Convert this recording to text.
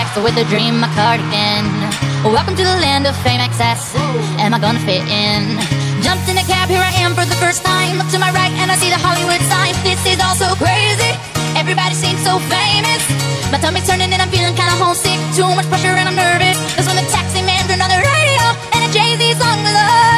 So with a dream, my cardigan. Welcome to the land of fame excess. Am I gonna fit in? Jumped in a cab, here I am for the first time. Look to my right and I see the Hollywood sign. This is all so crazy. Everybody seems so famous. My tummy's turning and I'm feeling kinda homesick. Too much pressure and I'm nervous. That's when the taxi man turned on the radio and a Jay-Z song was on.